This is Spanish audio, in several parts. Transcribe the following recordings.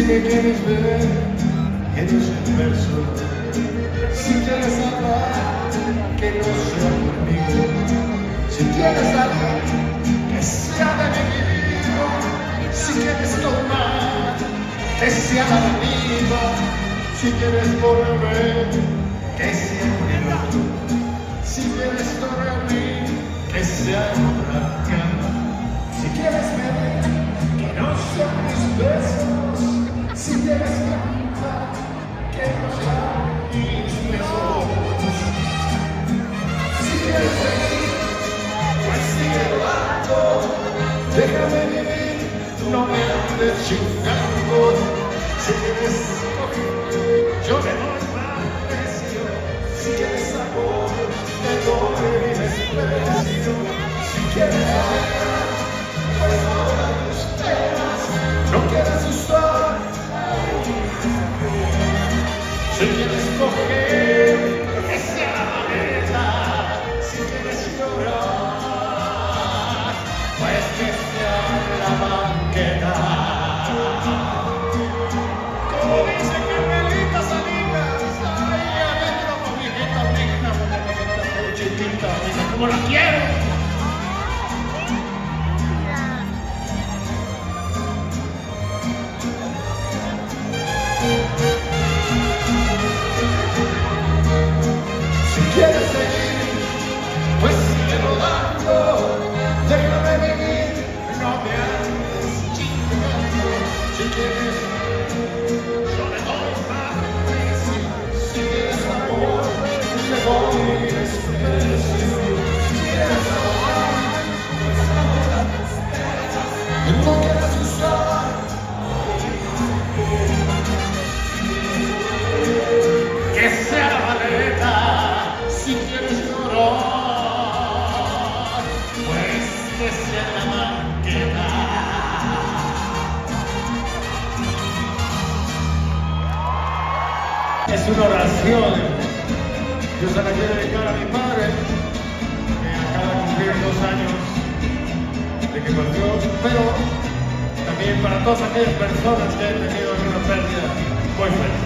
Si me quieres ver en ese verso, si quieres hablar, que no sea conmigo. Si quieres hablar, que sea de mi vida. Si quieres tomar, que sea la vida. Si quieres volver, que sea conmigo. Si quieres dormir, que sea en otra cama. Si quieres beber, que no sean mis besos. Si quieres cantar, que no sean mis besos. Si quieres seguir, pues sigue hablando. Déjame vivir, no me andes chingando. Si quieres coger, yo le doy más precio. Si quieres amor, te doy mi desprecio. Si quieres bailar, pues ahora tus penas. No quieres usar. Si quieres coger, que sea la maleta. Si quieres llorar, pues que sea la banqueta. Como dicen Carmelitas amigas, ay, adentro con mi hijita digna, con mi hijita muy chiquita, mira cómo la quiero. Si quieres seguir, pues sigue rodando. Déjame vivir, no me andes chingando. Si quieres, yo le doy más precio. Si quieres amor, le doy mi desprecio. Si quieres amor, pues ahora tus penas. No quieras usar. Que sea la maleta. Si quieres llorar, pues que sea la banqueta. Es una oración. Yo se la quiero dedicar a mi padre, que acaba de cumplir 2 años de que partió, pero también para todas aquellas personas que han tenido una pérdida muy fuerte.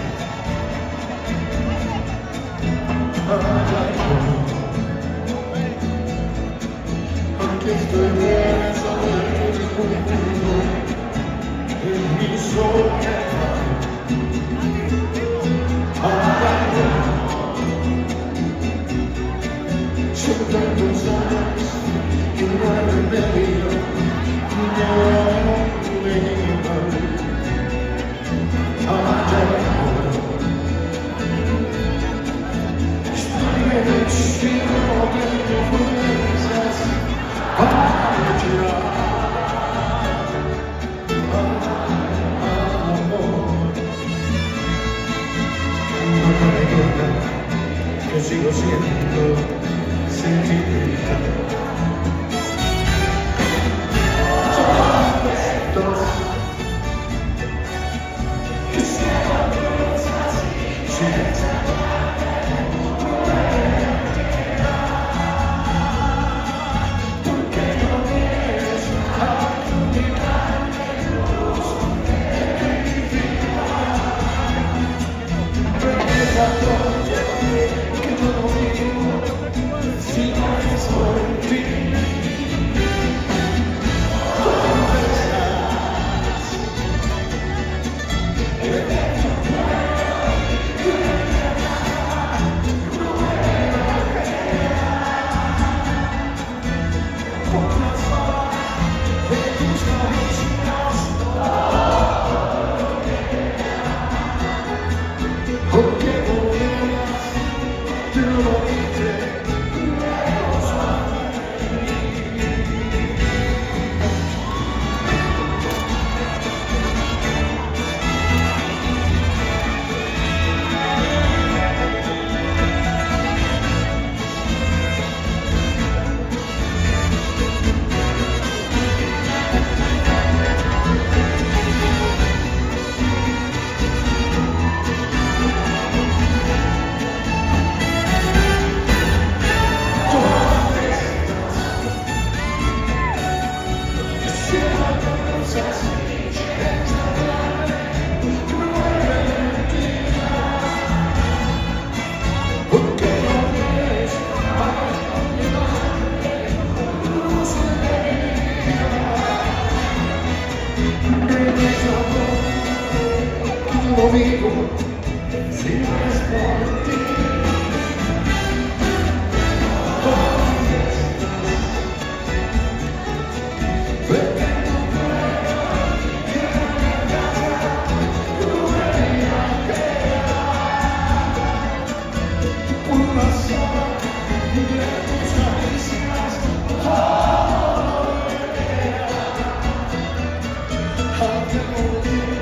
Porque estoy bien a saber en mi soledad. Son tantos años que no hay remedio, no me llevan. Si no tengo fuerzas para llorar, amor, no me recuerda que sigo siendo sentimiento. Dos que sean cosas. lo vivo si no es por ti. How can